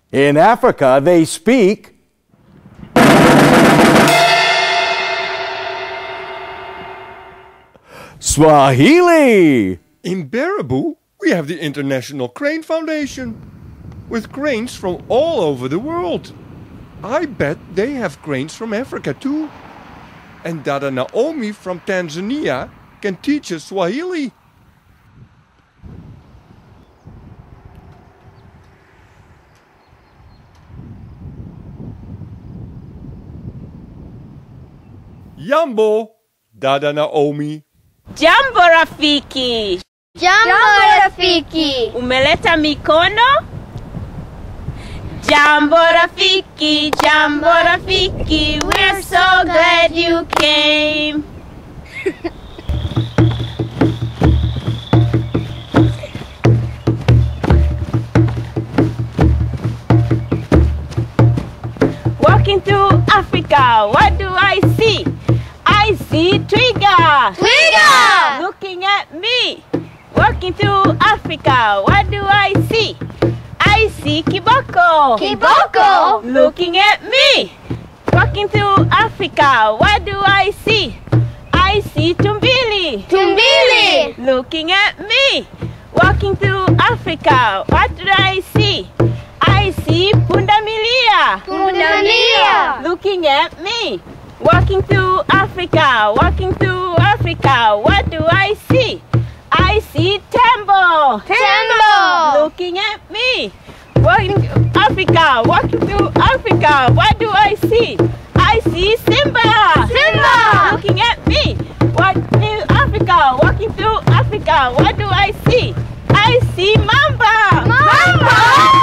In Africa, they speak Swahili. In Baraboo, we have the International Crane Foundation, with cranes from all over the world. I bet they have cranes from Africa too. And Dada Naomi from Tanzania can teach us Swahili. Jambo, Dada Naomi. Jambo rafiki. Jambo rafiki. Umeleta mikono? Jambo rafiki, jambo rafiki. We're so glad you came. Walking through Africa, what do I see? I see Twiga. Twiga! Looking at me. Walking through Africa, what do I see? I see Kiboko. Kiboko! Looking at me. Walking through Africa, what do I see? I see Tumbili. Tumbili! Looking at me. Walking through Africa, what do I see? I see Pundamilia. Pundamilia! Looking at me. Walking through Africa, what do I see? I see Tembo. Tembo! Looking at me. Walking through Africa, what do I see? I see Simba. Simba! Looking at me. Walking through Africa, what do I see? I see Mamba. Mamba!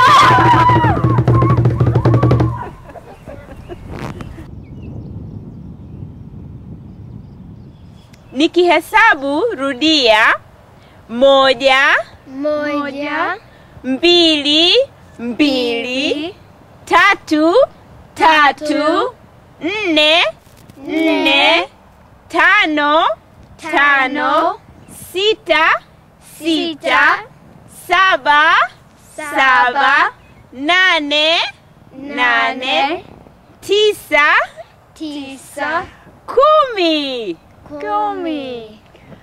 Nikihesabu rudia. Moja, Moja, mbili, mbili, tatu, tatu, nne, nne, tano, tano, sita, sita, saba, saba, nane, nane, tisa, Tisa, kumi. Kumi.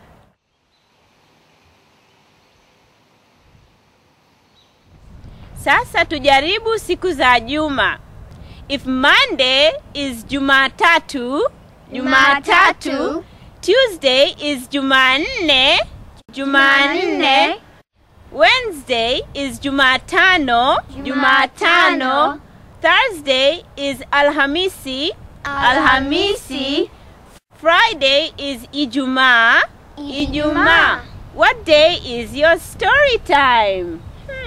Sasa tujaribu siku za juma. If Monday is Jumatatu, Jumatatu. Tuesday is Jumanne, Jumanne. Wednesday is Jumatano, Jumatano. Thursday is Alhamisi, Alhamisi. Friday is Ijumaa, Ijumaa. What day is your story time?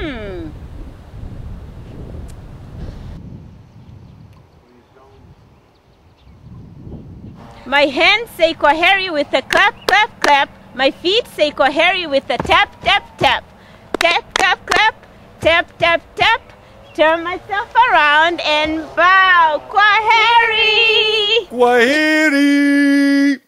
My hands say Kwaheri with a clap, clap, clap. My feet say Kwaheri with a tap, tap, tap. Tap, tap, clap, tap, tap, tap. Turn myself around and bow. Kwaheri! Kwaheri!